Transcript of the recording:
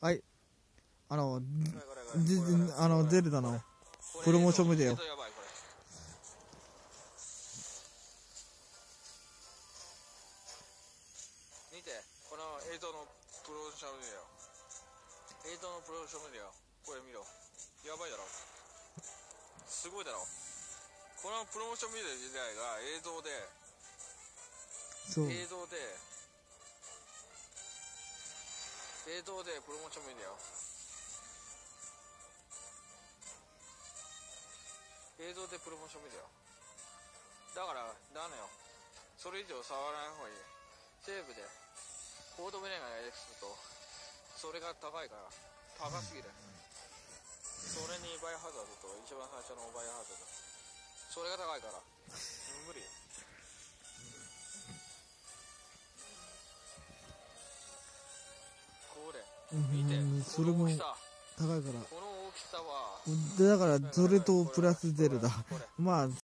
はい。ゼルダのプロモーションビデオ。 見て、この映像のプロモーションビデオ。映像のプロモーションビデオ。これ見ろ。やばいだろ。すごいだろ。このプロモーションビデオ自体が映像で、プロモーションビデオ。映像でプロモーションビデオ。だから、だのよ。それ以上触らない方がいい。セーブで、コードメネがXと、それが高いから、高すぎる。それにバイオハザードと、一番最初のバイオハザード。それが高いから、無理。これ、見て、 それも高いから。 この大きさは、 だから、それとプラスゼルダ。まあ、